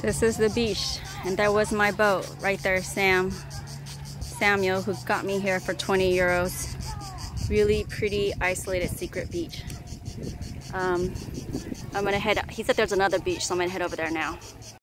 This is the beach, and there was my boat right there, Samuel, who got me here for 20 euros. Really pretty, isolated, secret beach. I'm gonna head, he said there's another beach, so I'm gonna head over there now.